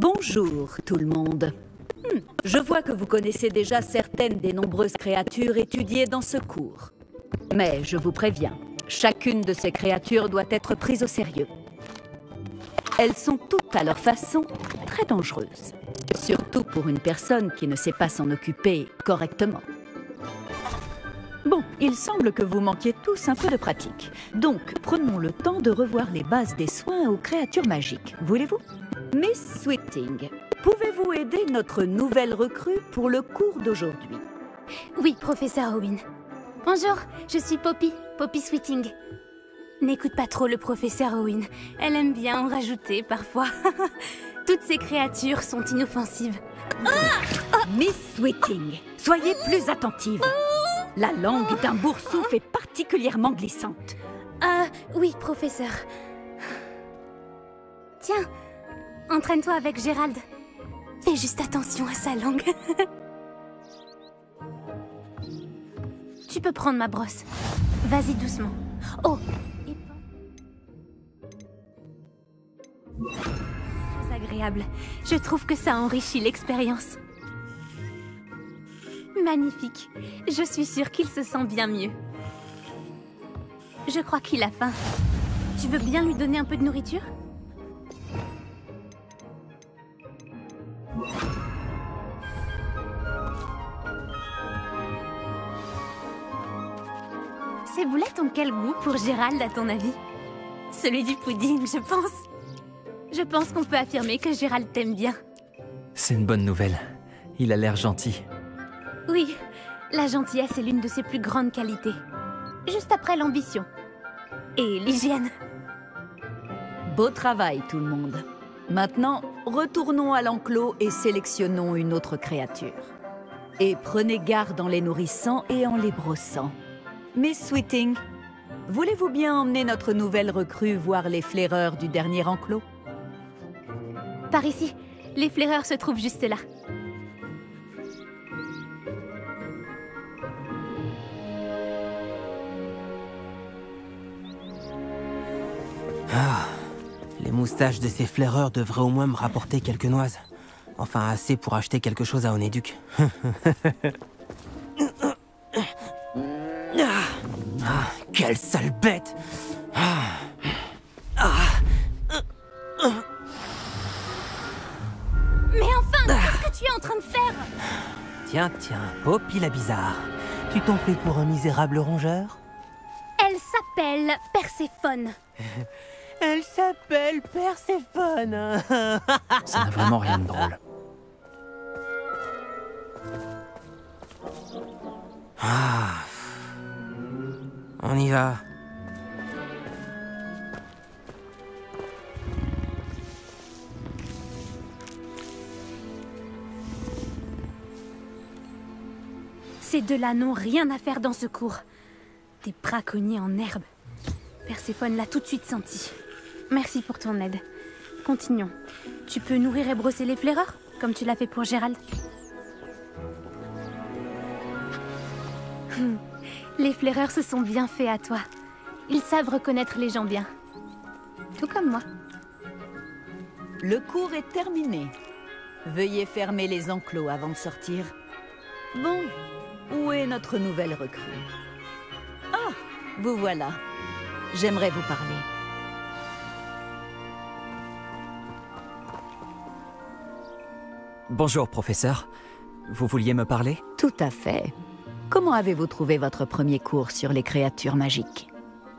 Bonjour tout le monde. Je vois que vous connaissez déjà certaines des nombreuses créatures étudiées dans ce cours. Mais je vous préviens, chacune de ces créatures doit être prise au sérieux. Elles sont toutes à leur façon très dangereuses. Surtout pour une personne qui ne sait pas s'en occuper correctement. Bon, il semble que vous manquiez tous un peu de pratique. Donc, prenons le temps de revoir les bases des soins aux créatures magiques. Voulez-vous? Miss Sweeting, pouvez-vous aider notre nouvelle recrue pour le cours d'aujourd'hui? Oui, professeur Owen. Bonjour, je suis Poppy, Poppy Sweeting. N'écoute pas trop le professeur Owen. Elle aime bien en rajouter parfois. Toutes ces créatures sont inoffensives. Miss Sweeting, soyez plus attentive. La langue d'un boursouf est particulièrement glissante. Oui, professeur. Tiens, entraîne-toi avec Gérald. Fais juste attention à sa langue. Tu peux prendre ma brosse. Vas-y doucement. Oh, chose agréable. Je trouve que ça enrichit l'expérience. Magnifique. Je suis sûre qu'il se sent bien mieux. Je crois qu'il a faim. Tu veux bien lui donner un peu de nourriture? Ces boulettes ont quel goût pour Gérald, à ton avis? Celui du pudding, je pense. Je pense qu'on peut affirmer que Gérald t'aime bien. C'est une bonne nouvelle. Il a l'air gentil. Oui, la gentillesse est l'une de ses plus grandes qualités. Juste après l'ambition. Et l'hygiène. Beau travail tout le monde. Maintenant, retournons à l'enclos et sélectionnons une autre créature. Et prenez garde en les nourrissant et en les brossant. Miss Sweeting, voulez-vous bien emmener notre nouvelle recrue voir les flaireurs du dernier enclos? Par ici, les flaireurs se trouvent juste là. Les moustaches de ces flaireurs devraient au moins me rapporter quelques noises. Enfin, assez pour acheter quelque chose à Onéduc. Quelle sale bête! Mais enfin, qu'est-ce que tu es en train de faire? Tiens, Poppy la bizarre. Tu t'en fais pour un misérable rongeur? Elle s'appelle Perséphone. Elle s'appelle Perséphone. Ça n'a vraiment rien de drôle. On y va. Ces deux-là n'ont rien à faire dans ce cours. Des braconniers en herbe. Perséphone l'a tout de suite senti. Merci pour ton aide. Continuons. Tu peux nourrir et brosser les flaireurs, comme tu l'as fait pour Gérald. Les flaireurs se sont bien faits à toi. Ils savent reconnaître les gens bien. Tout comme moi. Le cours est terminé. Veuillez fermer les enclos avant de sortir. Bon, où est notre nouvelle recrue? Ah, vous voilà. J'aimerais vous parler. Bonjour, professeur. Vous vouliez me parler? Tout à fait. Comment avez-vous trouvé votre premier cours sur les créatures magiques?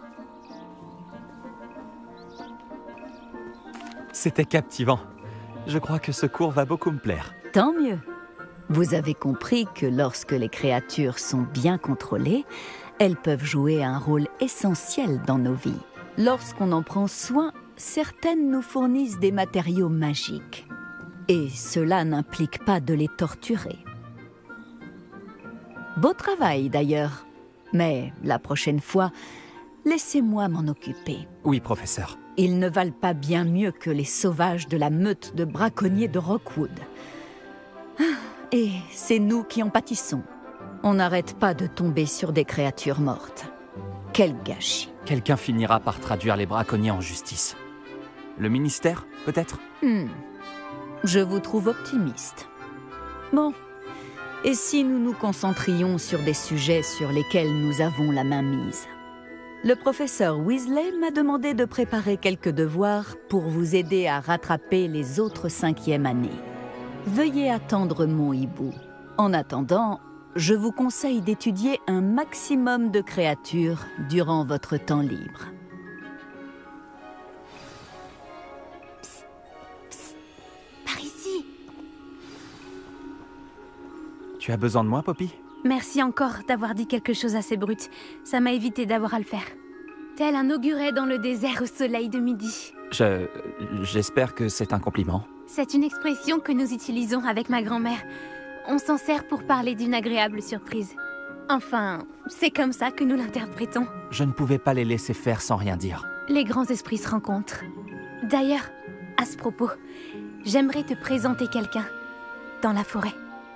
C'était captivant. Je crois que ce cours va beaucoup me plaire. Tant mieux. Vous avez compris que lorsque les créatures sont bien contrôlées, elles peuvent jouer un rôle essentiel dans nos vies. Lorsqu'on en prend soin, certaines nous fournissent des matériaux magiques. Et cela n'implique pas de les torturer. Beau travail d'ailleurs. Mais la prochaine fois, laissez-moi m'en occuper. Oui, professeur. Ils ne valent pas bien mieux que les sauvages de la meute de braconniers de Rockwood. Et c'est nous qui en pâtissons. On n'arrête pas de tomber sur des créatures mortes. Quel gâchis. Quelqu'un finira par traduire les braconniers en justice. Le ministère, peut-être? Je vous trouve optimiste. Bon, et si nous nous concentrions sur des sujets sur lesquels nous avons la main mise? Le professeur Weasley m'a demandé de préparer quelques devoirs pour vous aider à rattraper les autres 5e années. Veuillez attendre mon hibou. En attendant, je vous conseille d'étudier un maximum de créatures durant votre temps libre. Par ici. Tu as besoin de moi, Poppy? Merci encore d'avoir dit quelque chose assez brut. Ça m'a évité d'avoir à le faire. Tel un auguret dans le désert au soleil de midi. J'espère que c'est un compliment. C'est une expression que nous utilisons avec ma grand-mère. On s'en sert pour parler d'une agréable surprise. Enfin, c'est comme ça que nous l'interprétons. Je ne pouvais pas les laisser faire sans rien dire. Les grands esprits se rencontrent. D'ailleurs, à ce propos, j'aimerais te présenter quelqu'un dans la forêt.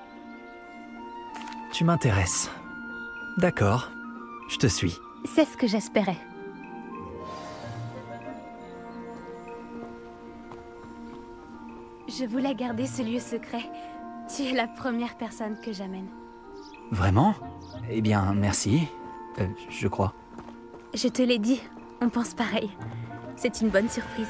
Tu m'intéresses. D'accord, je te suis. C'est ce que j'espérais. Je voulais garder ce lieu secret. Tu es la première personne que j'amène. Vraiment? Eh bien, merci. Je crois. Je te l'ai dit, on pense pareil. C'est une bonne surprise.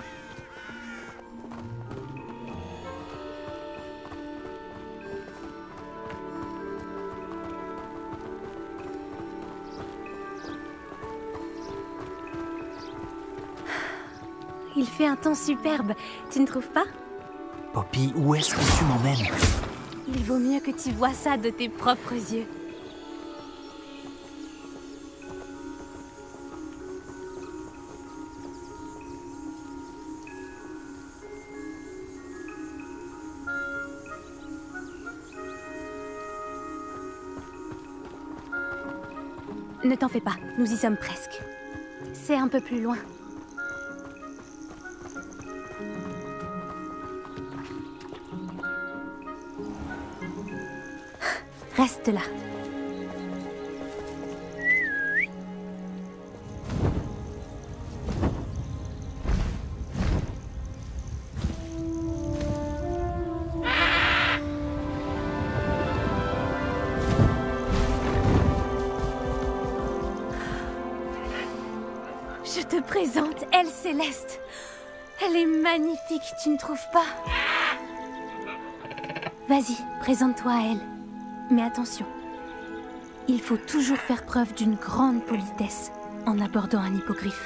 Il fait un temps superbe, tu ne trouves pas? Poppy, où est-ce que tu m'emmènes? Il vaut mieux que tu vois ça de tes propres yeux. Ne t'en fais pas, nous y sommes presque. C'est un peu plus loin. Reste là. Je te présente Elle Céleste. Elle est magnifique, tu ne trouves pas? Vas-y, présente-toi à elle. Mais attention, il faut toujours faire preuve d'une grande politesse en abordant un hippogriffe.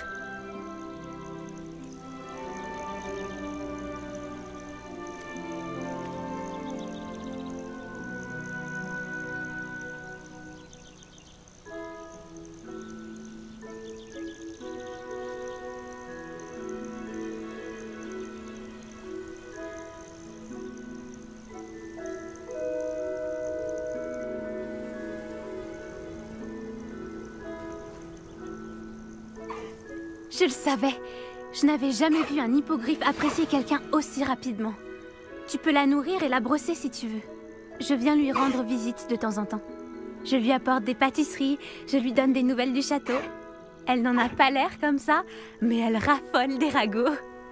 Je le savais. Je n'avais jamais vu un hippogriffe apprécier quelqu'un aussi rapidement. Tu peux la nourrir et la brosser si tu veux. Je viens lui rendre visite de temps en temps. Je lui apporte des pâtisseries, je lui donne des nouvelles du château. Elle n'en a pas l'air comme ça, mais elle raffole des ragots.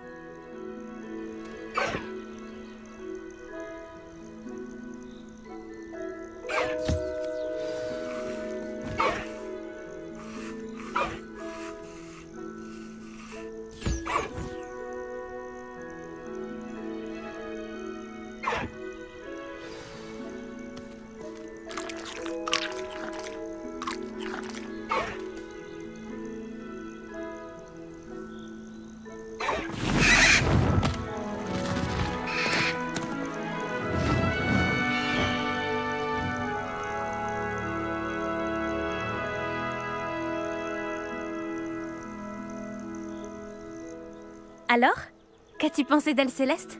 Alors, qu'as-tu pensé d'Elle Céleste?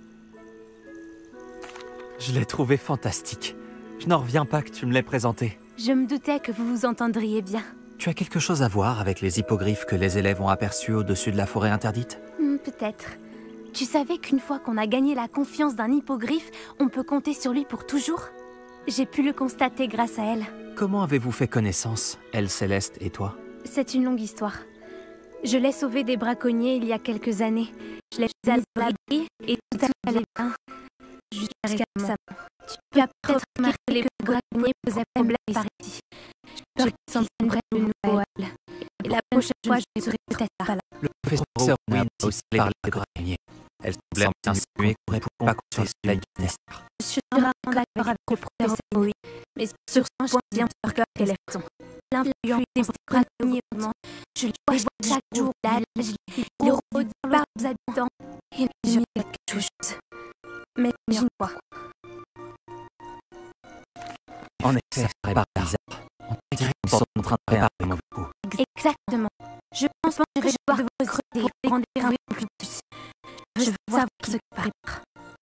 Je l'ai trouvée fantastique. Je n'en reviens pas que tu me l'aies présentée. Je me doutais que vous vous entendriez bien. Tu as quelque chose à voir avec les hippogriffes que les élèves ont aperçus au-dessus de la forêt interdite? Peut-être. Tu savais qu'une fois qu'on a gagné la confiance d'un hippogriffe, on peut compter sur lui pour toujours? J'ai pu le constater grâce à elle. Comment avez-vous fait connaissance, Elle Céleste et toi? C'est une longue histoire. Je l'ai sauvée des braconniers il y a quelques années. Je l'ai à l'abri et tout allait bien. Jusqu'à ça. Tu as peut-être remarqué que les braconniers faisaient problème par ici. Je sens une vraie nouvelle. Et la prochaine fois, je serai peut-être pas là. Le professeur Wynne a aussi parlé de grenier. Elle semblait insinuer qu'on ne pourrait pas construire la nécessaire. Je suis d'accord avec le professeur, oui. Mais sur ce point, je viens de faire qu'elle est raison. L'influence des braconniers, je les vois chaque jour là. Les rôdes par aux habitants. Et je me dis quelque chose. Mais je ne vois pas. En effet, ça serait pas bizarre. On dirait qu'ils sont en train de préparer un mauvais coup. Exactement. Je pense que je vais devoir de creuser et prendre un peu plus. Je veux savoir ce qui prépare.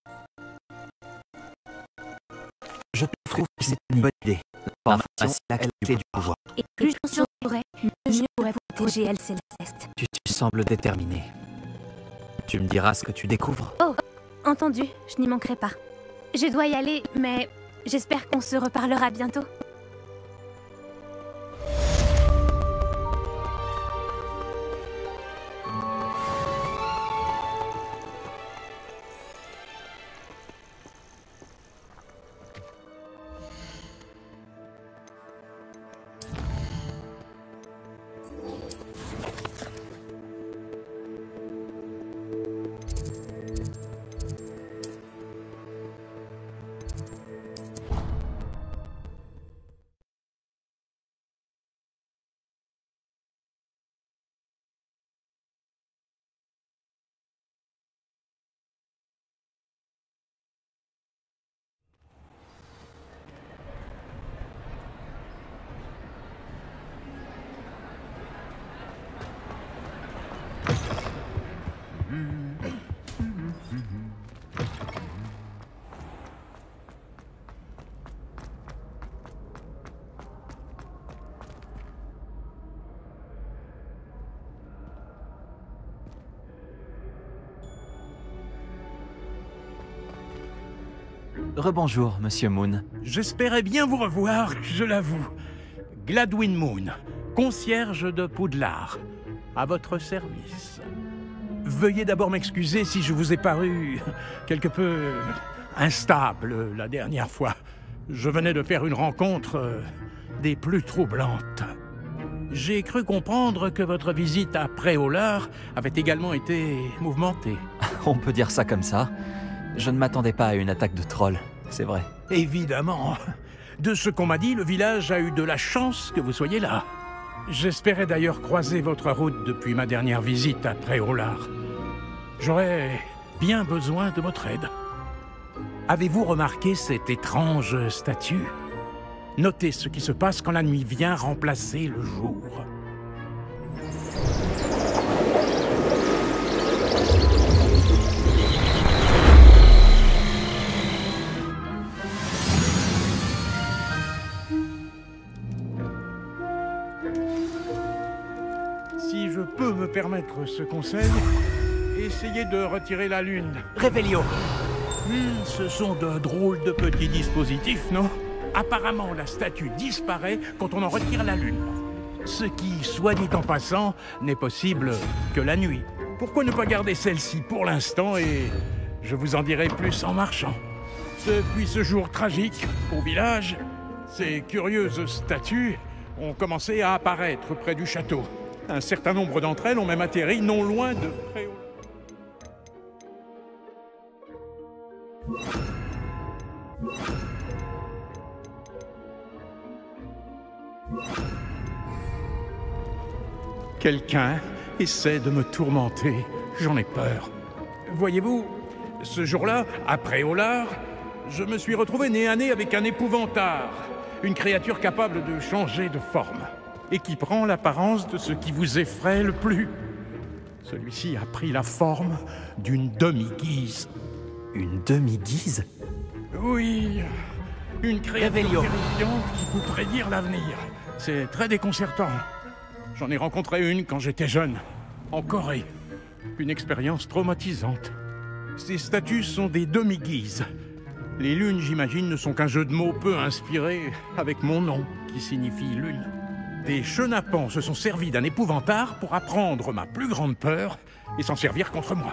Je trouve que c'est une bonne idée. L'information est la clé du pouvoir. Et plus j'en saurai, mieux je pourrai protéger Elle Céleste. Tu sembles déterminé. Tu me diras ce que tu découvres. Oh, entendu, je n'y manquerai pas. Je dois y aller, mais j'espère qu'on se reparlera bientôt. Rebonjour, Monsieur Moon. J'espérais bien vous revoir, je l'avoue. Gladwin Moon, concierge de Poudlard, à votre service. Veuillez d'abord m'excuser si je vous ai paru quelque peu instable la dernière fois. Je venais de faire une rencontre des plus troublantes. J'ai cru comprendre que votre visite à Préolard avait également été mouvementée. On peut dire ça comme ça. Je ne m'attendais pas à une attaque de trolls, c'est vrai. Évidemment. De ce qu'on m'a dit, le village a eu de la chance que vous soyez là. J'espérais d'ailleurs croiser votre route depuis ma dernière visite à Préolard. J'aurais bien besoin de votre aide. Avez-vous remarqué cette étrange statue? Notez ce qui se passe quand la nuit vient remplacer le jour. Si je peux me permettre ce conseil, essayez de retirer la lune. Révélio. Ce sont de drôles de petits dispositifs, non? Apparemment, la statue disparaît quand on en retire la lune. Ce qui, soit dit en passant, n'est possible que la nuit. Pourquoi ne pas garder celle-ci pour l'instant et je vous en dirai plus en marchant. Depuis ce jour tragique au village, ces curieuses statues ont commencé à apparaître près du château. Un certain nombre d'entre elles ont même atterri non loin de Préolard. Quelqu'un essaie de me tourmenter. J'en ai peur. Voyez-vous, ce jour-là, à Préolard, je me suis retrouvé nez à nez avec un épouvantard. Une créature capable de changer de forme. Et qui prend l'apparence de ce qui vous effraie le plus. Celui-ci a pris la forme d'une demi-guise. Une demi-guise? Oui, une créature terrifiante qui peut prédire l'avenir. C'est très déconcertant. J'en ai rencontré une quand j'étais jeune, en Corée. Une expérience traumatisante. Ces statues sont des demi-guises. Les lunes, j'imagine, ne sont qu'un jeu de mots peu inspiré avec mon nom, qui signifie lune. Des chenapans se sont servis d'un épouvantard pour apprendre ma plus grande peur et s'en servir contre moi.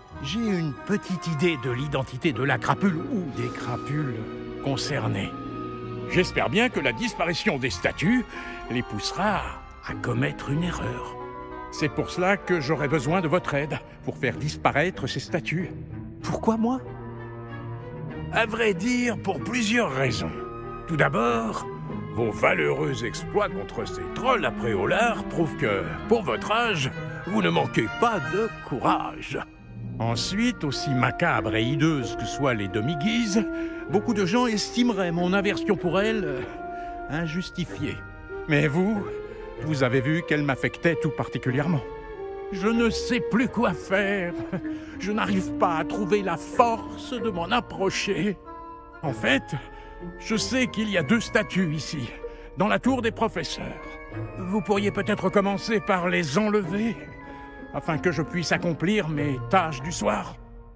J'ai une petite idée de l'identité de la crapule ou des crapules concernées. J'espère bien que la disparition des statues les poussera à commettre une erreur. C'est pour cela que j'aurai besoin de votre aide pour faire disparaître ces statues. Pourquoi moi? À vrai dire, pour plusieurs raisons. Tout d'abord, vos valeureux exploits contre ces trolls à Préolard prouvent que, pour votre âge, vous ne manquez pas de courage. Ensuite, aussi macabre et hideuse que soient les demi-guises, beaucoup de gens estimeraient mon aversion pour elles injustifiée. Mais vous avez vu qu'elle m'affectait tout particulièrement. Je ne sais plus quoi faire. Je n'arrive pas à trouver la force de m'en approcher. En fait, je sais qu'il y a 2 statues ici, dans la tour des professeurs. Vous pourriez peut-être commencer par les enlever, afin que je puisse accomplir mes tâches du soir.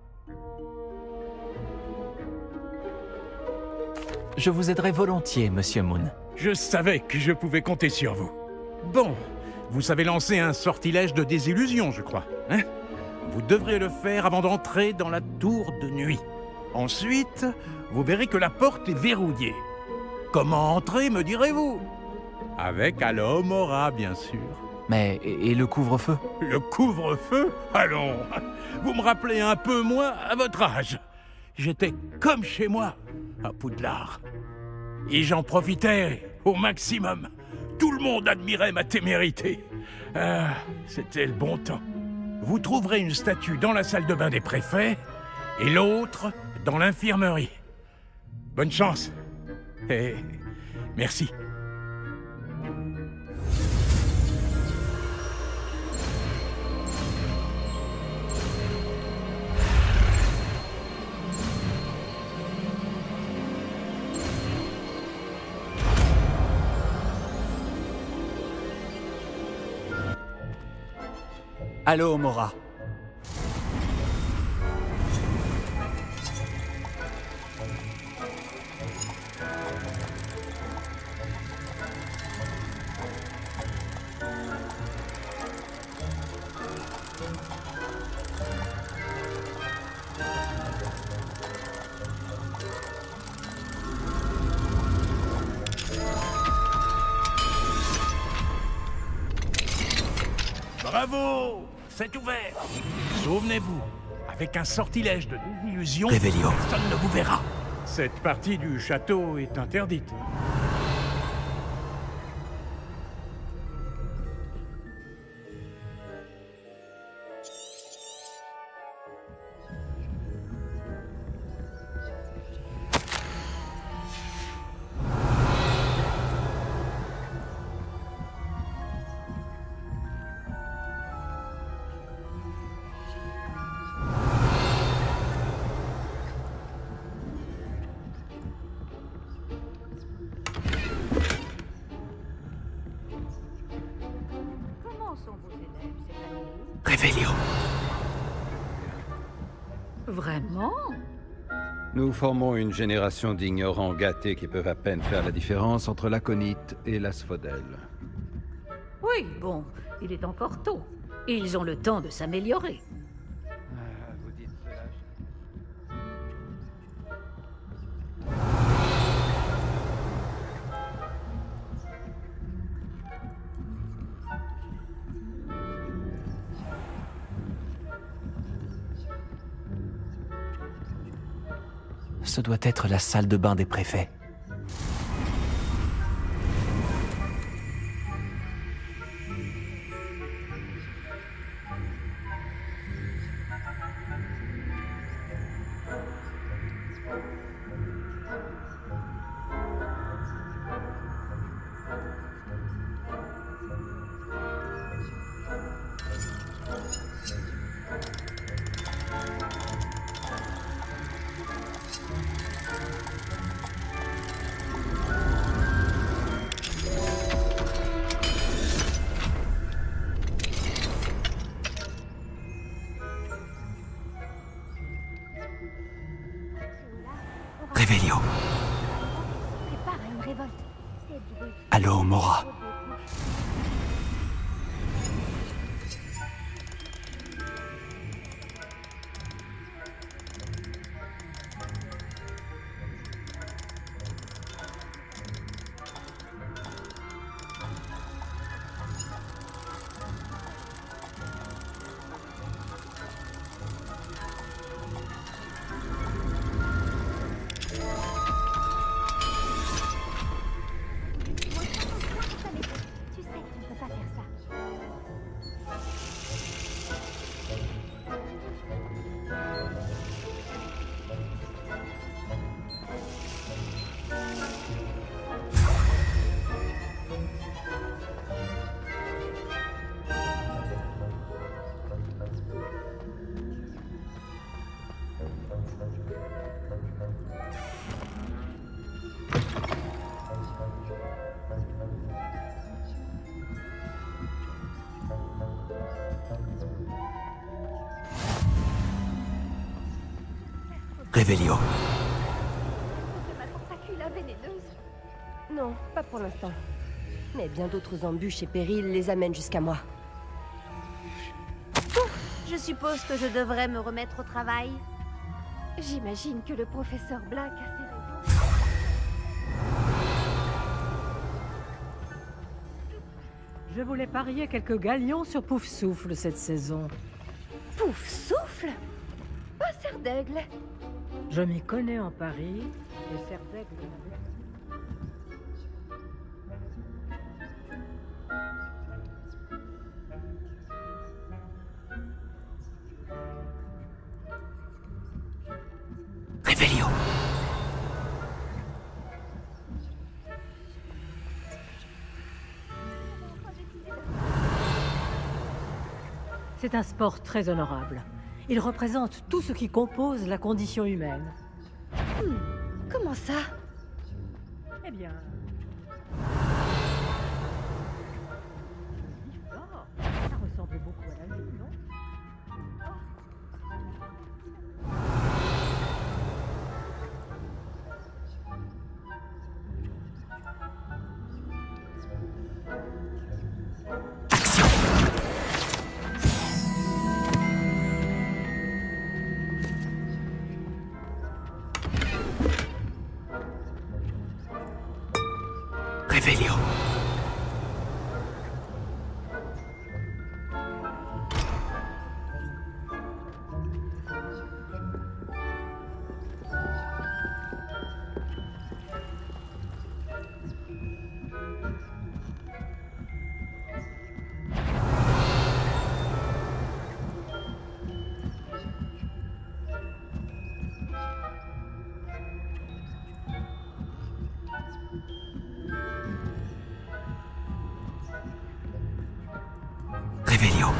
Je vous aiderai volontiers, Monsieur Moon. Je savais que je pouvais compter sur vous. Bon, vous savez lancer un sortilège de désillusion, je crois, hein? Vous devrez le faire avant d'entrer dans la tour de nuit. Ensuite, vous verrez que la porte est verrouillée. Comment entrer, me direz-vous? Avec Alohomora, bien sûr. Mais et le couvre-feu? Le couvre-feu? Allons, vous me rappelez un peu moi à votre âge. J'étais comme chez moi, à Poudlard. Et j'en profitais au maximum. Tout le monde admirait ma témérité. Ah, c'était le bon temps. Vous trouverez une statue dans la salle de bain des préfets et l'autre dans l'infirmerie. Bonne chance. Et merci. Alohomora. Bravo! C'est ouvert! Souvenez-vous, avec un sortilège de désillusion, Révélio. personne ne vous verra. Cette partie du château est interdite. Révélio. Vraiment? Nous formons une génération d'ignorants gâtés qui peuvent à peine faire la différence entre l'aconite et l'asphodèle. Oui, bon, il est encore tôt. Ils ont le temps de s'améliorer. Vous dites cela. Ce doit être la salle de bain des préfets. Révélio. Prépare à une révolte. Alohomora. Révélio. De ma tentacule vénéneuse. Non, pas pour l'instant. Mais bien d'autres embûches et périls les amènent jusqu'à moi. Je suppose que je devrais me remettre au travail. J'imagine que le professeur Black a ses raisons. Je voulais parier quelques galions sur Pouf Souffle cette saison. Pouf souffle. Pas serre d'aigle. Je m'y connais en Paris, et serre d'aigle. Révélio. C'est un sport très honorable. Il représente tout ce qui compose la condition humaine. Comment ça? Eh bien... Ça ressemble beaucoup à la vie, non? Révélio. Révélio.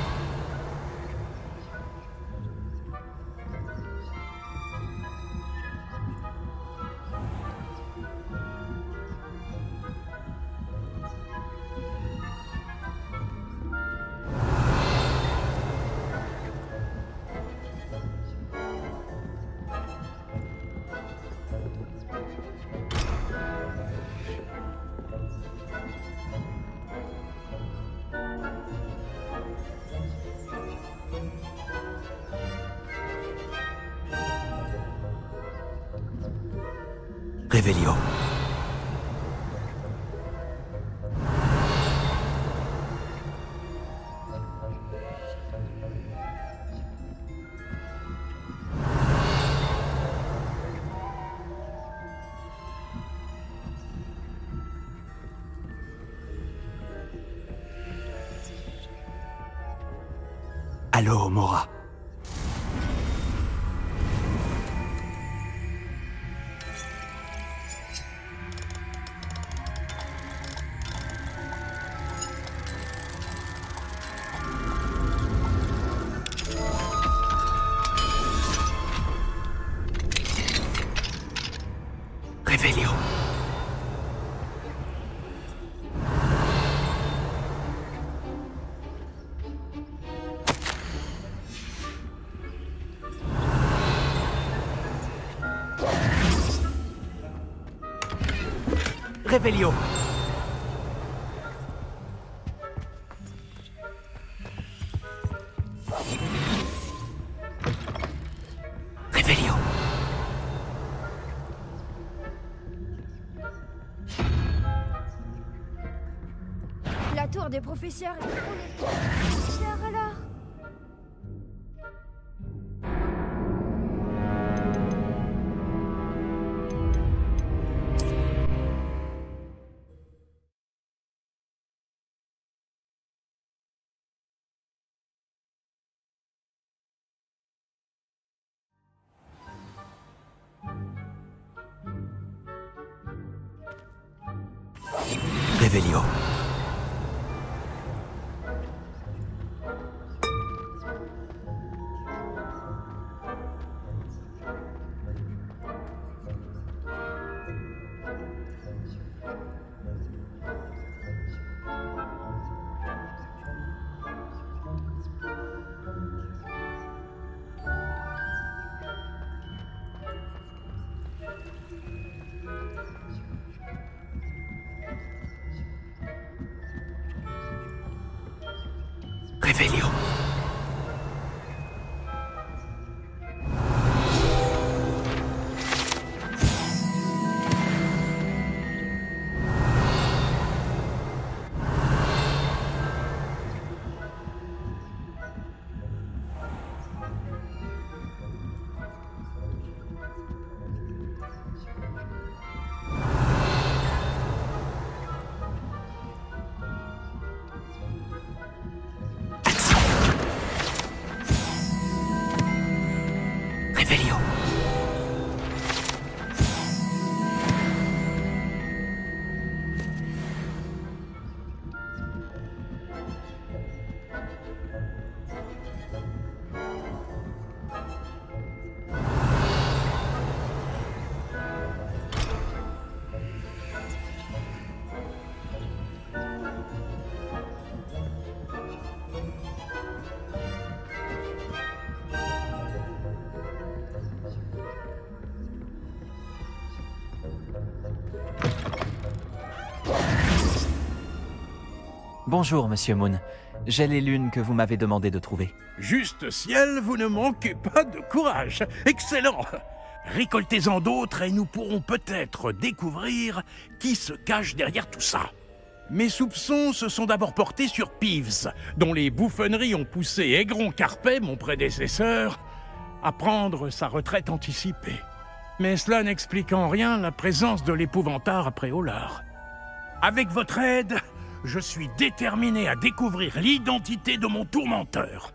Révélio. Allô, Mora. Révélio. Révélio. Révélio. La tour des professeurs est professeurs alors. Révélio. Revelio. Revelio. Bonjour, Monsieur Moon. J'ai les lunes que vous m'avez demandé de trouver. Juste ciel, vous ne manquez pas de courage. Excellent. Récoltez-en d'autres et nous pourrons peut-être découvrir qui se cache derrière tout ça. Mes soupçons se sont d'abord portés sur Peeves, dont les bouffonneries ont poussé Aigron Carpet, mon prédécesseur, à prendre sa retraite anticipée. Mais cela n'explique en rien la présence de l'épouvantard après Olar. Avec votre aide, je suis déterminé à découvrir l'identité de mon tourmenteur.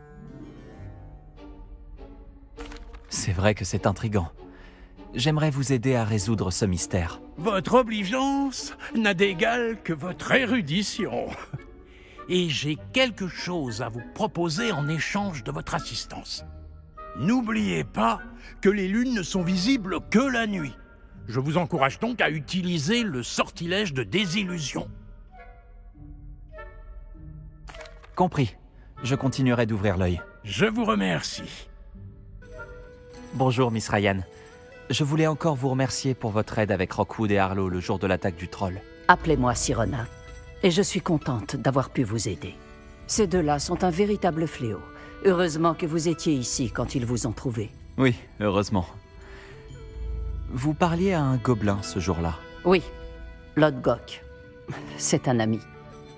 C'est vrai que c'est intriguant. J'aimerais vous aider à résoudre ce mystère. Votre obligeance n'a d'égal que votre érudition. Et j'ai quelque chose à vous proposer en échange de votre assistance. N'oubliez pas que les lunes ne sont visibles que la nuit. Je vous encourage donc à utiliser le sortilège de désillusion. Compris. Je continuerai d'ouvrir l'œil. Je vous remercie. Bonjour, Miss Ryan. Je voulais encore vous remercier pour votre aide avec Rockwood et Harlow le jour de l'attaque du troll. Appelez-moi Sirona. Et je suis contente d'avoir pu vous aider. Ces deux-là sont un véritable fléau. Heureusement que vous étiez ici quand ils vous ont trouvé. Oui, heureusement. Vous parliez à un gobelin ce jour-là. Oui, Lodgok. C'est un ami.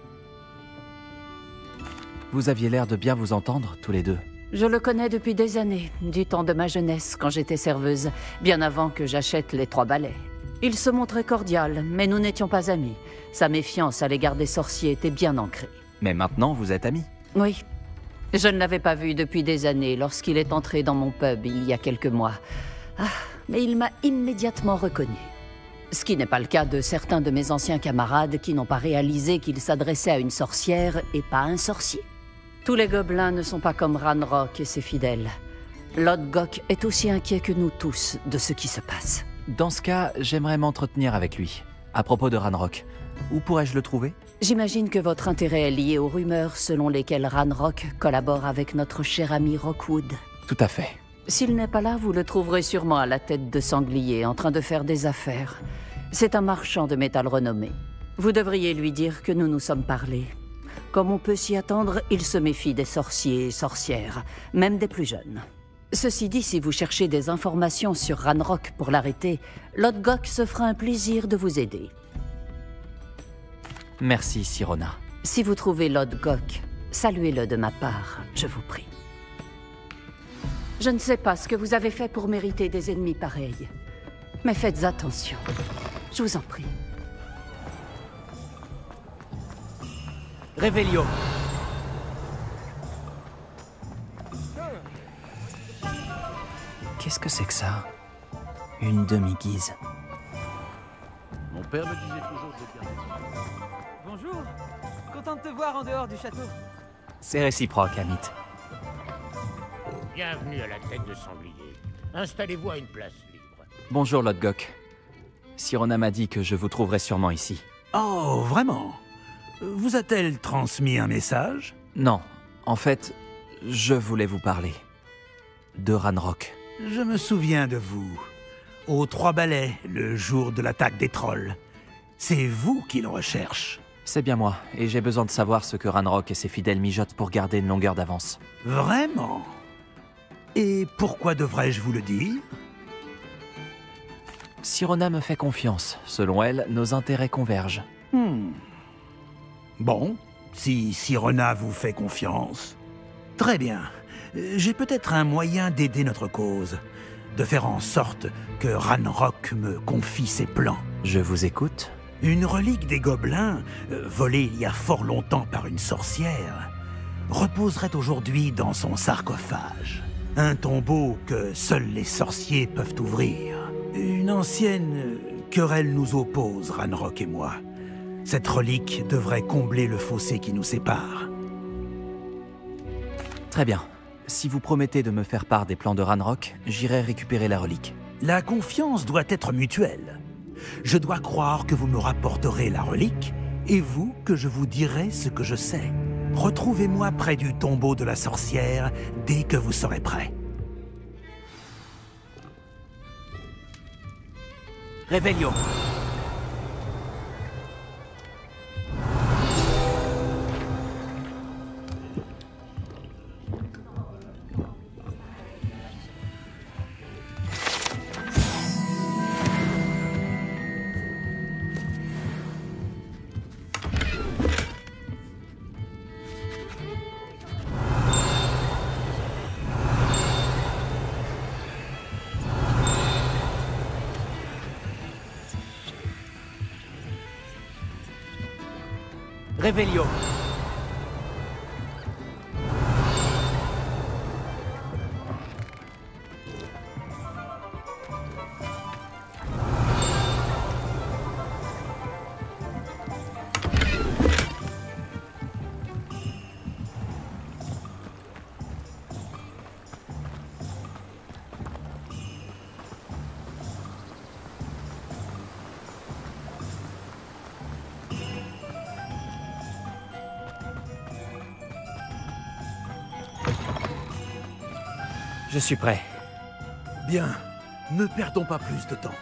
Vous aviez l'air de bien vous entendre, tous les deux. Je le connais depuis des années, du temps de ma jeunesse, quand j'étais serveuse, bien avant que j'achète les 3 balais. Il se montrait cordial, mais nous n'étions pas amis. Sa méfiance à l'égard des sorciers était bien ancrée. Mais maintenant, vous êtes amis. Oui. Je ne l'avais pas vu depuis des années lorsqu'il est entré dans mon pub il y a quelques mois. Ah, mais il m'a immédiatement reconnu. Ce qui n'est pas le cas de certains de mes anciens camarades qui n'ont pas réalisé qu'il s'adressait à une sorcière et pas à un sorcier. Tous les gobelins ne sont pas comme Ranrock et ses fidèles. Lodgok est aussi inquiet que nous tous de ce qui se passe. Dans ce cas, j'aimerais m'entretenir avec lui. À propos de Ranrock, où pourrais-je le trouver? J'imagine que votre intérêt est lié aux rumeurs selon lesquelles Ranrock collabore avec notre cher ami Rockwood. Tout à fait. S'il n'est pas là, vous le trouverez sûrement à la tête de sanglier, en train de faire des affaires. C'est un marchand de métal renommé. Vous devriez lui dire que nous nous sommes parlé. Comme on peut s'y attendre, il se méfie des sorciers et sorcières, même des plus jeunes. Ceci dit, si vous cherchez des informations sur Ranrock pour l'arrêter, Lodgok se fera un plaisir de vous aider. Merci, Sirona. Si vous trouvez Lodgok, saluez-le de ma part, je vous prie. Je ne sais pas ce que vous avez fait pour mériter des ennemis pareils, mais faites attention. Je vous en prie. Revelio. Qu'est-ce que c'est que ça? Une demi-guise. Mon père me disait toujours de bien. Bonjour. Content de te voir en dehors du château. C'est réciproque, Amit. Bienvenue à la tête de sanglier. Installez-vous à une place libre. Bonjour, Lodgok. Sirona m'a dit que je vous trouverais sûrement ici. Oh, vraiment? Vous a-t-elle transmis un message? Non. En fait, je voulais vous parler. De Ranrock. Je me souviens de vous. Aux 3 balais, le jour de l'attaque des trolls. C'est vous qu'il recherche. C'est bien moi, et j'ai besoin de savoir ce que Ranrock et ses fidèles mijotent pour garder une longueur d'avance. Vraiment? Et pourquoi devrais-je vous le dire? Sirona me fait confiance. Selon elle, nos intérêts convergent. Bon, si Sirona vous fait confiance. Très bien. J'ai peut-être un moyen d'aider notre cause. De faire en sorte que Ranrock me confie ses plans. Je vous écoute. Une relique des gobelins, volée il y a fort longtemps par une sorcière, reposerait aujourd'hui dans son sarcophage. Un tombeau que seuls les sorciers peuvent ouvrir. Une ancienne querelle nous oppose, Ranrock et moi. Cette relique devrait combler le fossé qui nous sépare. Très bien. Si vous promettez de me faire part des plans de Ranrock, j'irai récupérer la relique. La confiance doit être mutuelle. Je dois croire que vous me rapporterez la relique, et vous que je vous dirai ce que je sais. Retrouvez-moi près du tombeau de la sorcière dès que vous serez prêt. Revelio. Revelio. Je suis prêt. Bien, ne perdons pas plus de temps.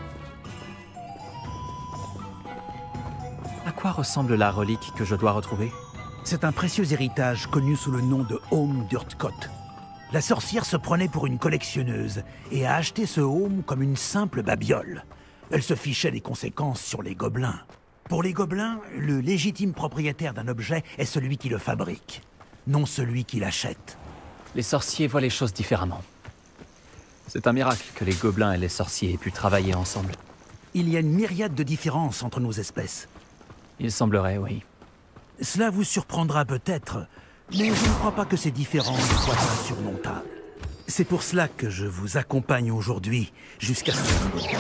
À quoi ressemble la relique que je dois retrouver? C'est un précieux héritage connu sous le nom de Home d'Urtkot. La sorcière se prenait pour une collectionneuse et a acheté ce home comme une simple babiole. Elle se fichait des conséquences sur les gobelins. Pour les gobelins, le légitime propriétaire d'un objet est celui qui le fabrique, non celui qui l'achète. Les sorciers voient les choses différemment. C'est un miracle que les gobelins et les sorciers aient pu travailler ensemble. Il y a une myriade de différences entre nos espèces. Il semblerait, oui. Cela vous surprendra peut-être, mais je ne crois pas que ces différences soient insurmontables. C'est pour cela que je vous accompagne aujourd'hui jusqu'à ce que...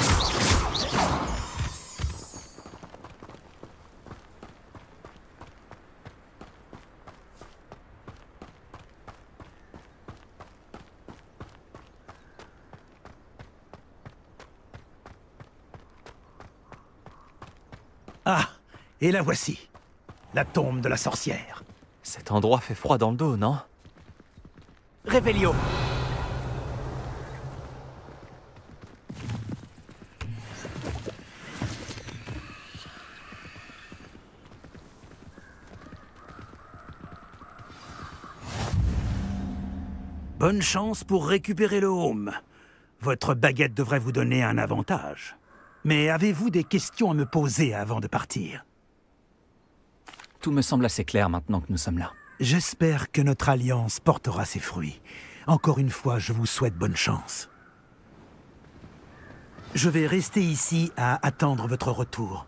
Ah, et la voici, la tombe de la sorcière. Cet endroit fait froid dans le dos, non? Revelio. Bonne chance pour récupérer le home. Votre baguette devrait vous donner un avantage. Mais avez-vous des questions à me poser avant de partir? Tout me semble assez clair maintenant que nous sommes là. J'espère que notre alliance portera ses fruits. Encore une fois, je vous souhaite bonne chance. Je vais rester ici à attendre votre retour.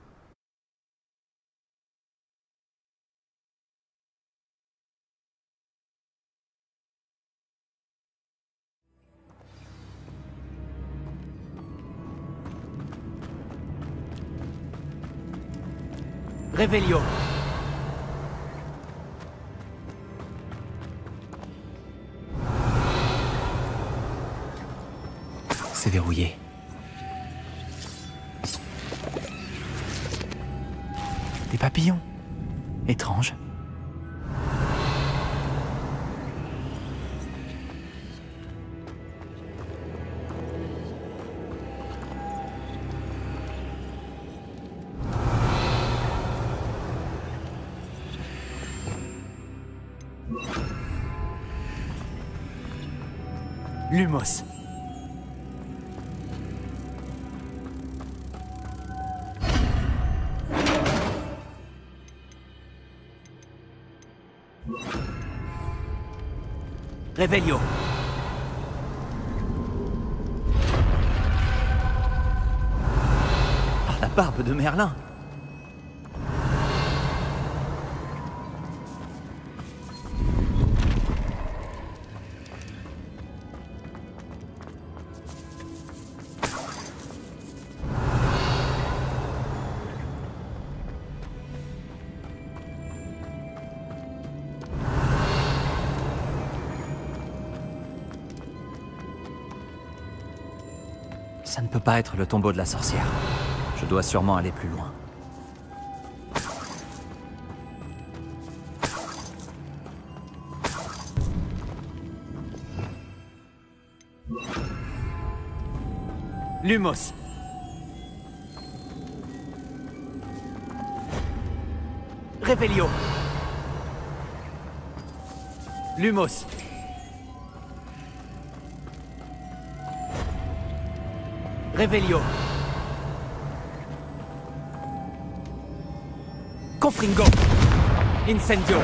Revelio. C'est verrouillé. Des papillons. Étrange. Lumos. Revelio. Par la barbe de Merlin. Ça ne peut pas être le tombeau de la sorcière. Je dois sûrement aller plus loin. Lumos. Revelio. Lumos. Revelio. Confringo. Incendio.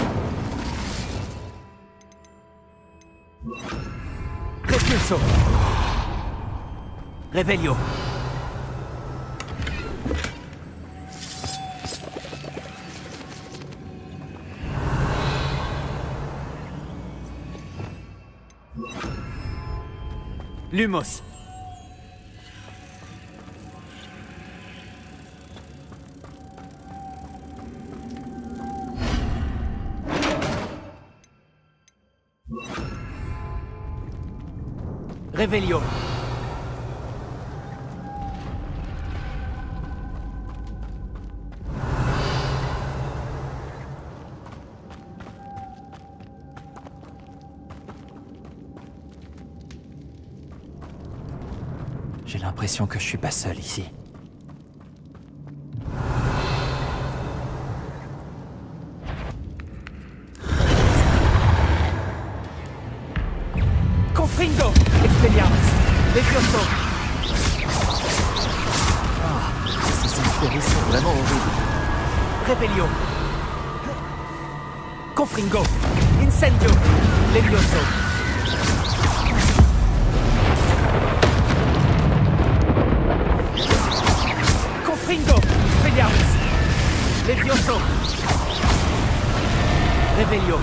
Repulso. Revelio. Lumos. Revelio. J'ai l'impression que je suis pas seul ici. Confringo. Expelliarmus. Levioso. Ces inféris sont vraiment horribles. Revelio. Confringo. Incendio. Levioso. Confringo. Expelliarmus. Levioso. Revelio.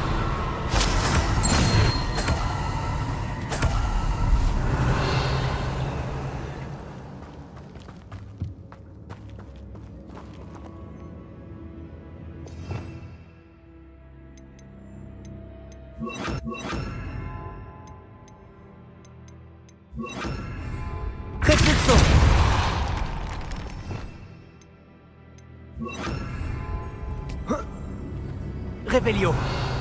Repulso. Revelio.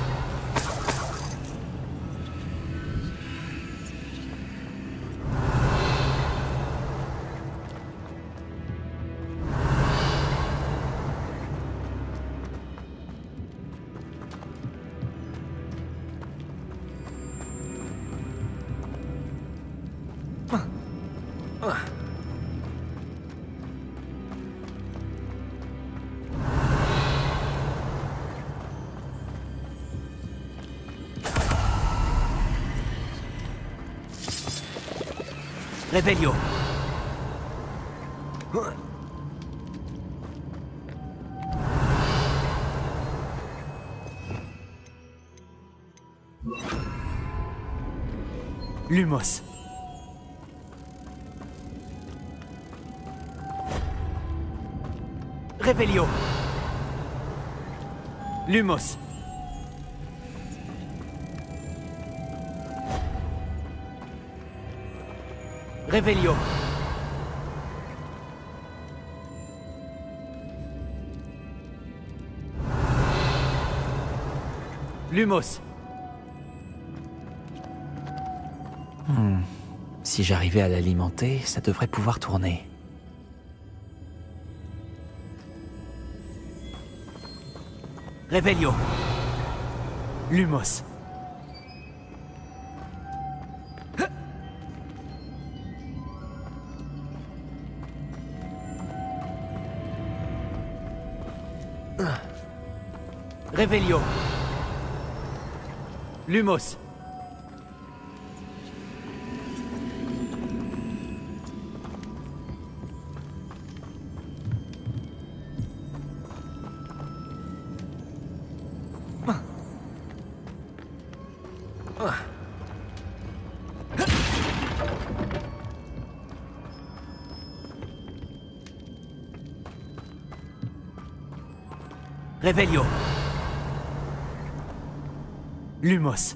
Revelio. Lumos. Revelio. Lumos. Revelio. Lumos. Si j'arrivais à l'alimenter, ça devrait pouvoir tourner. Revelio. Lumos. Revelio. Lumos. Revelio. Lumos.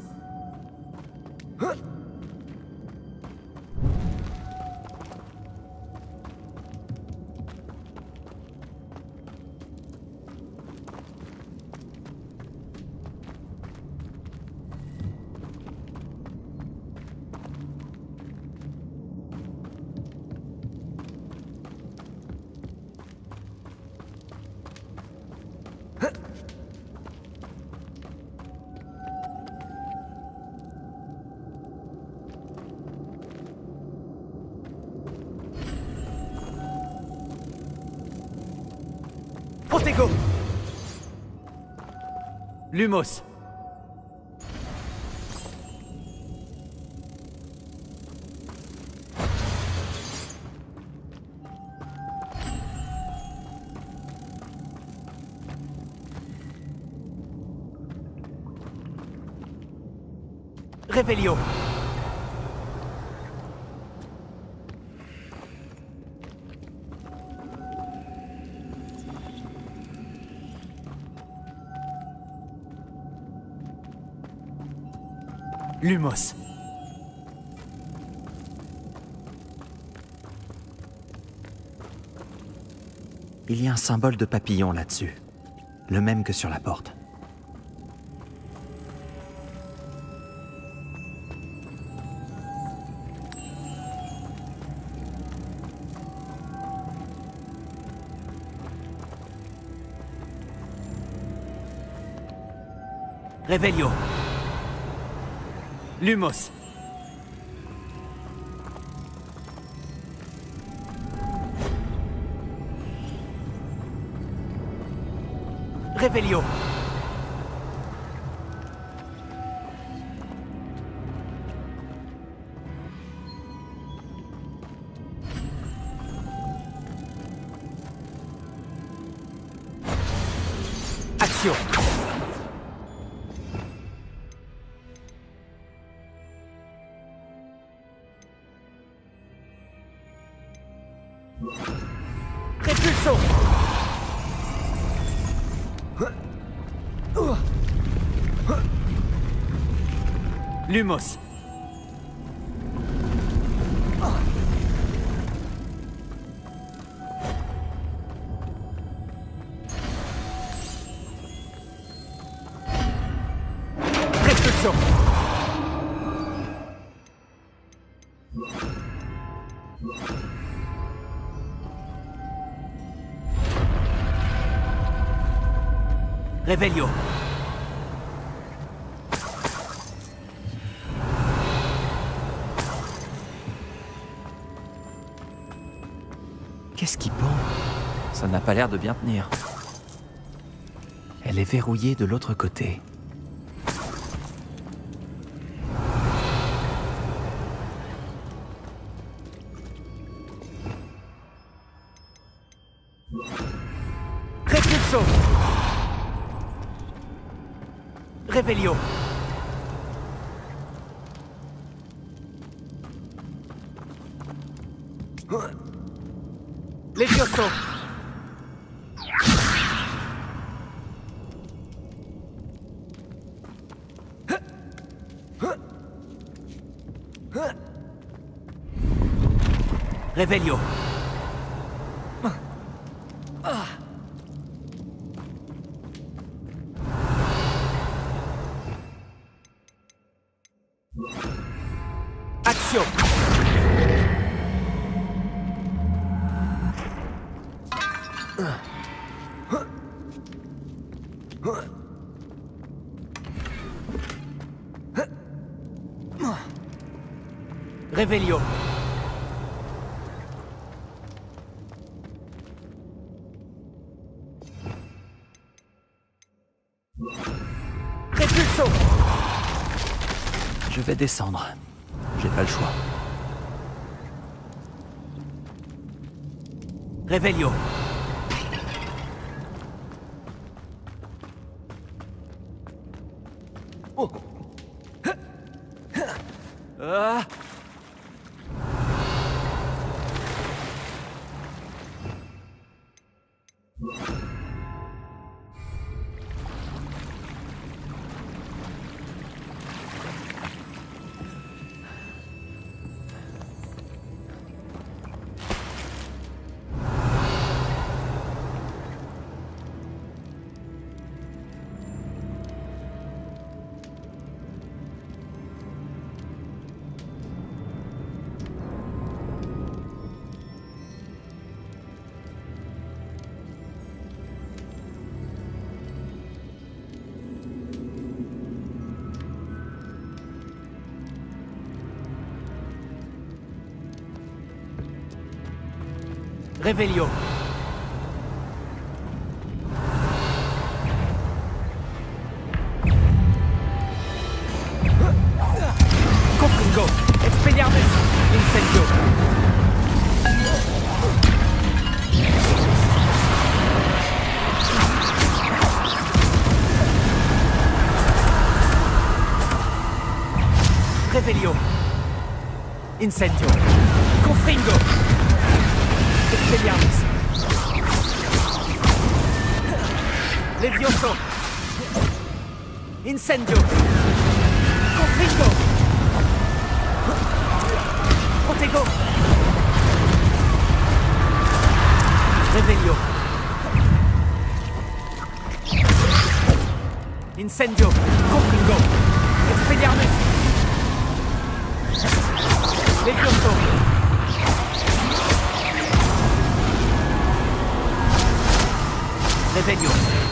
Protego. Lumos. Revelio. Lumos. Il y a un symbole de papillon là-dessus. Le même que sur la porte. Revelio. Lumos. Revelio. Action. Répulsion. Lumos. Répulsion. Revelio. Qu'est-ce qui pend? Ça n'a pas l'air de bien tenir. Elle est verrouillée de l'autre côté. Repulso. Revelio. Levioso. Revelio. Action. Revelio. vais descendre. J'ai pas le choix. Revelio. Oh. Ah. Revelio. Confringo. Expelliarmus. Incendio. Revelio. Incendio. Confringo. Expelliarmus. Levioso. Incendio. Confringo. Protego. Revelio. Incendio. Confringo. Expelliarmus. Levioso. Revelio.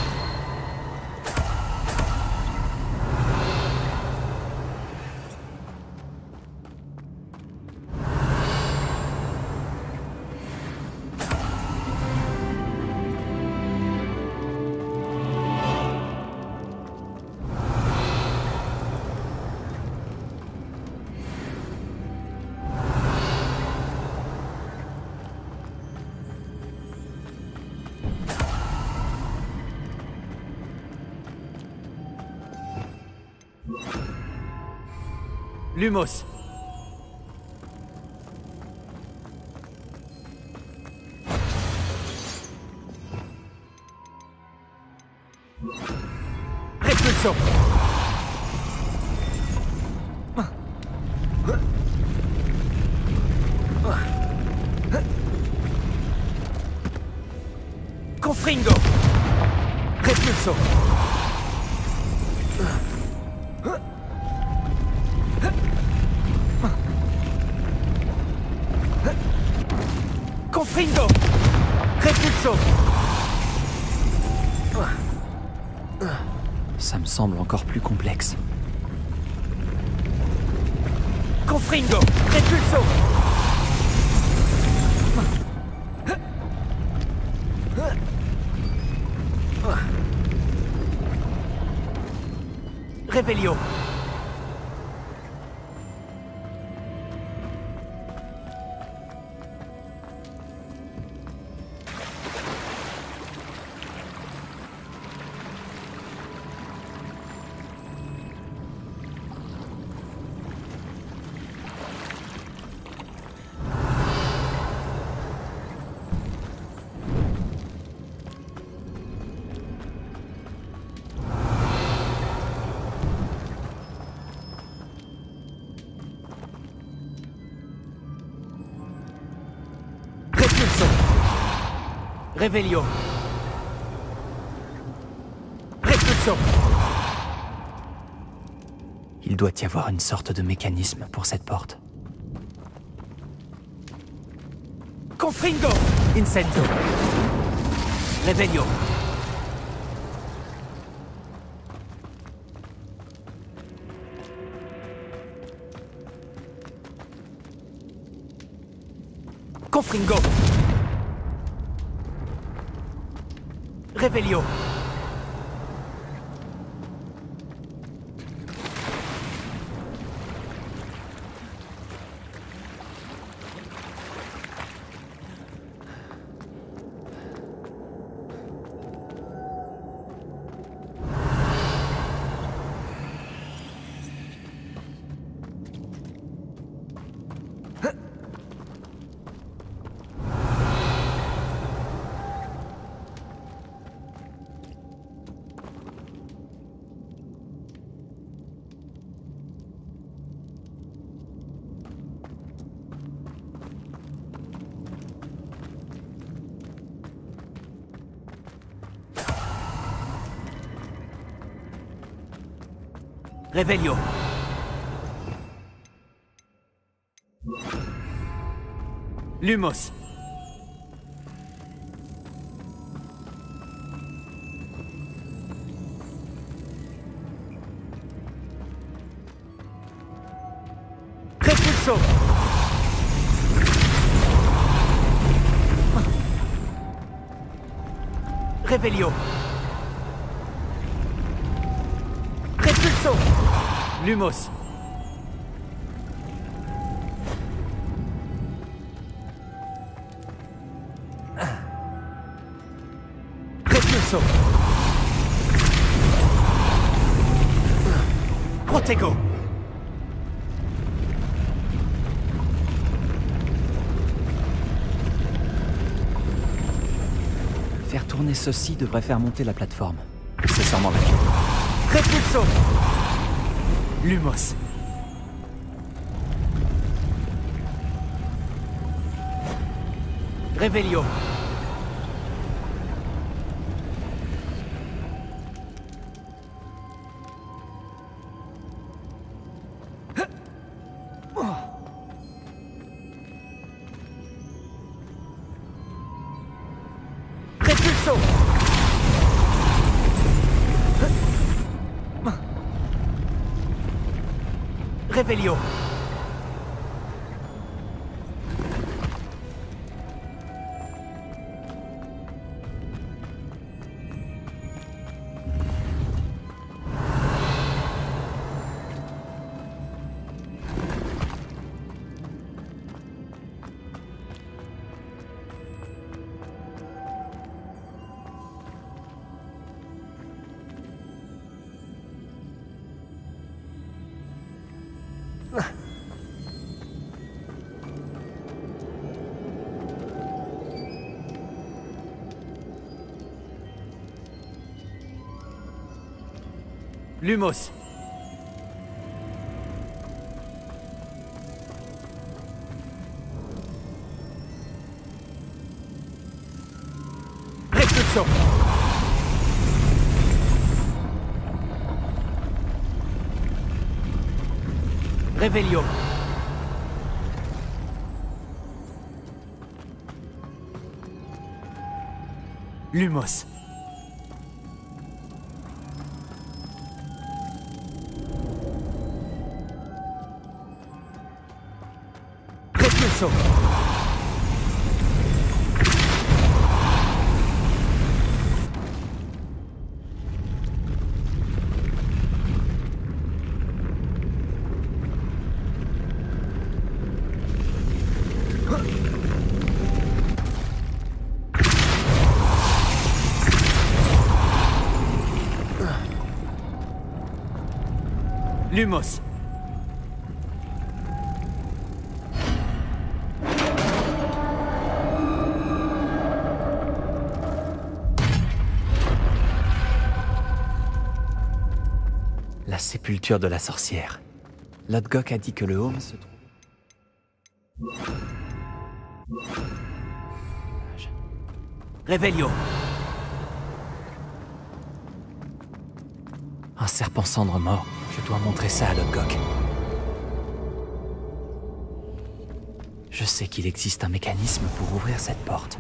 Lumos. Repulsion. Confringo. Repulsion. Confringo. Repulso. Ça me semble encore plus complexe. Confringo. Repulso. Revelio. Revelio. Repulsion. Il doit y avoir une sorte de mécanisme pour cette porte. Confringo. Incendio. Revelio. Confringo. Revelio. Revelio. Lumos. Repulso. Revelio. Repulso. Lumos. Repulso. Protego. Faire tourner ceci devrait faire monter la plateforme. C'est sûrement la clé. Repulso. Lumos. Revelio. Repulso. Revelio. Lumos. Repulso. Revelio. Lumos. Repulso. Lumos. La sépulture de la sorcière. Lodgok a dit que le home se trouve... Revelio. Un serpent cendre mort. Je dois montrer ça à Lodgok. Je sais qu'il existe un mécanisme pour ouvrir cette porte.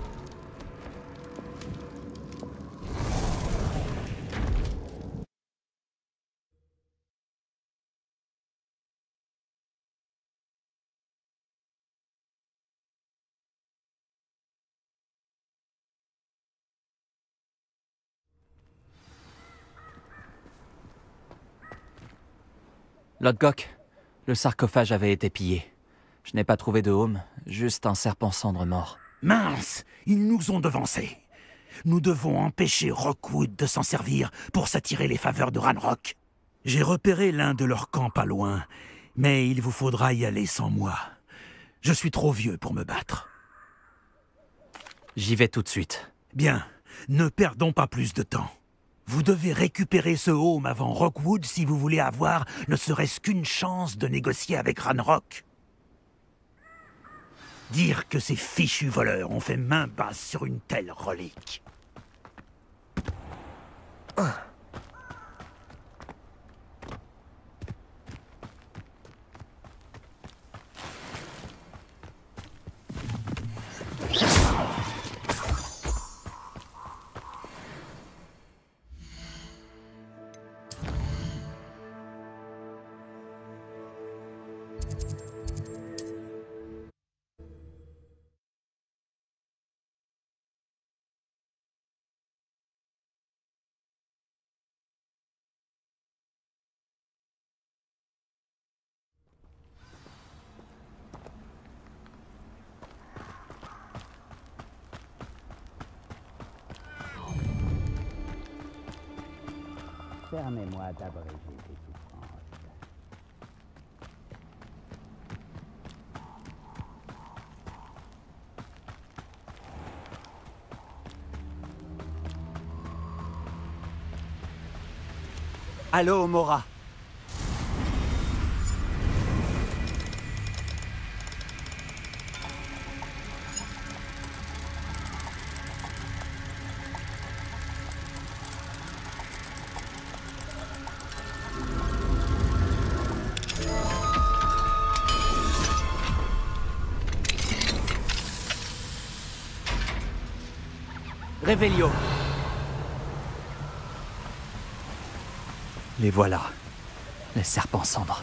Lodgok, le sarcophage avait été pillé. Je n'ai pas trouvé de home, juste un serpent cendre mort. Mince, ils nous ont devancés. Nous devons empêcher Rookwood de s'en servir pour s'attirer les faveurs de Ranrock. J'ai repéré l'un de leurs camps pas loin, mais il vous faudra y aller sans moi. Je suis trop vieux pour me battre. J'y vais tout de suite. Bien, ne perdons pas plus de temps. Vous devez récupérer ce home avant Rookwood si vous voulez avoir ne serait-ce qu'une chance de négocier avec Ranrock. Dire que ces fichus voleurs ont fait main basse sur une telle relique. Permets-moi d'abréger tes souffrances. Allô, Mora. Réveillon. Les voilà, les serpents cendres.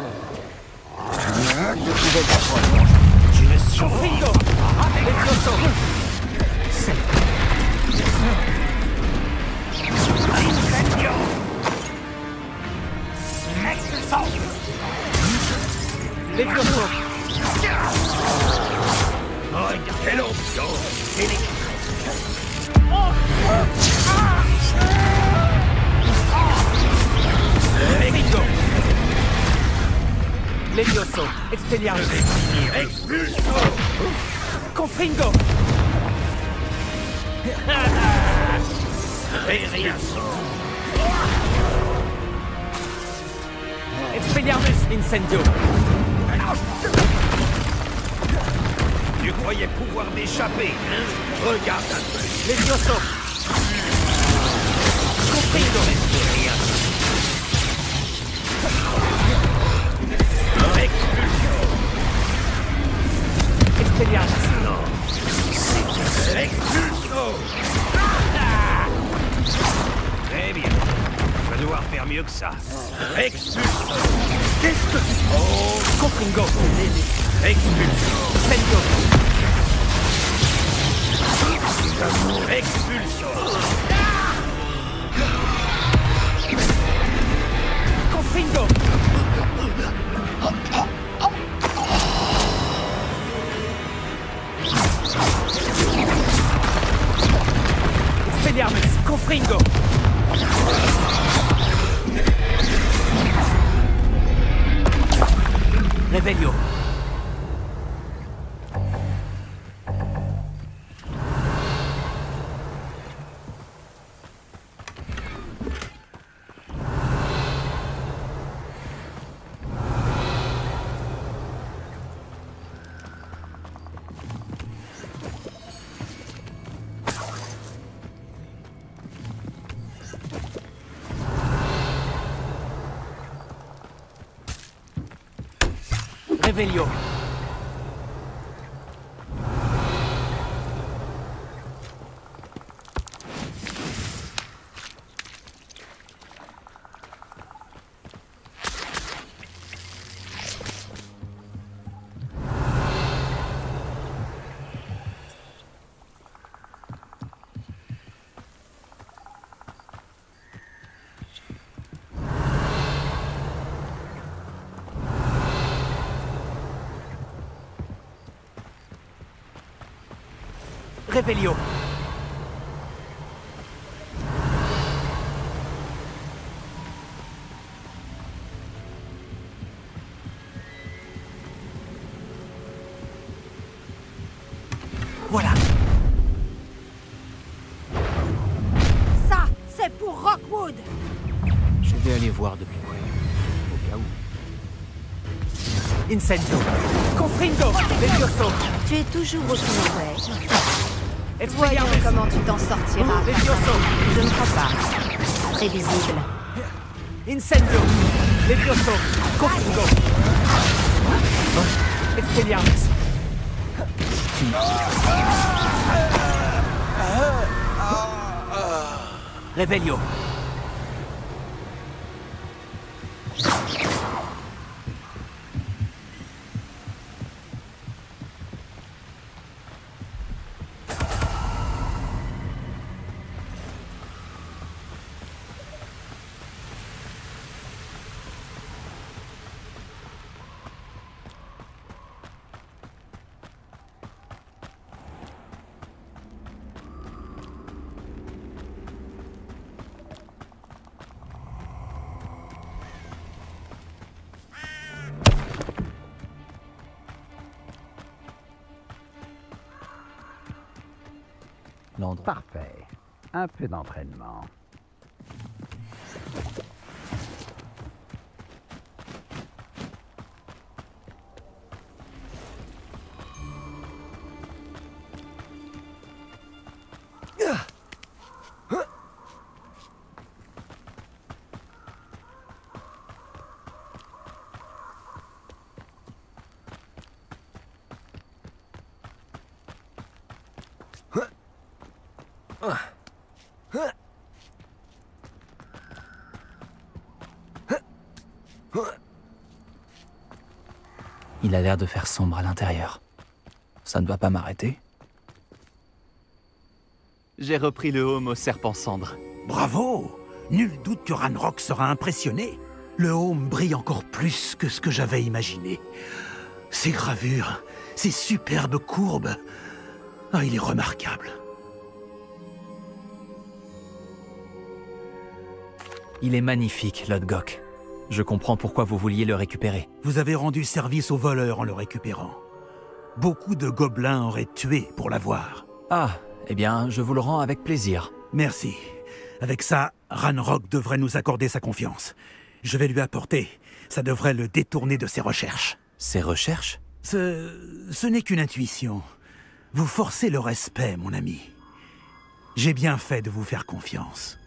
Tu es sur Bingo. Levioso. Incendio. Expulsant. Levioso. Regardez l'option. Bingo. Levioso. Expelliarmus. Expulso. Confringo. Reriaso. Expelliarmus. Incendio. Tu croyais pouvoir m'échapper, hein? Regarde un peu. Levioso. Confringo. Expelliarmus. Non. C'est Expulso. Très bien. Je vais devoir faire mieux que ça. Expulso. Qu'est-ce que tu... Oh, Confringo. Expulso. Sendio. Expulso. Confringo. Expelliarmus. Confringo. Revelio. Revelio. Revelio. Voilà. Ça, c'est pour Rockwood. Je vais aller voir de plus près, au cas où. Incendio. Confringo. Levioso. Tu es toujours aussi mauvais. Voyons Expelliarmus. comment tu t'en sortiras. Levioso. Je ne crois pas. Prévisible. Incendio. Levioso. Confringo. Expelliarmus. Revelio. Landre. Parfait. Un peu d'entraînement. Il a l'air de faire sombre à l'intérieur. Ça ne va pas m'arrêter. J'ai repris le home au serpent cendre. Bravo! Nul doute que Ranrock sera impressionné. Le home brille encore plus que ce que j'avais imaginé. Ces gravures, ces superbes courbes. Ah, il est remarquable. Il est magnifique, Lodgok. Je comprends pourquoi vous vouliez le récupérer. Vous avez rendu service aux voleurs en le récupérant. Beaucoup de gobelins auraient tué pour l'avoir. Ah, eh bien, je vous le rends avec plaisir. Merci. Avec ça, Ranrock devrait nous accorder sa confiance. Je vais lui apporter. Ça devrait le détourner de ses recherches. Ses recherches? Ce n'est qu'une intuition. Vous forcez le respect, mon ami. J'ai bien fait de vous faire confiance.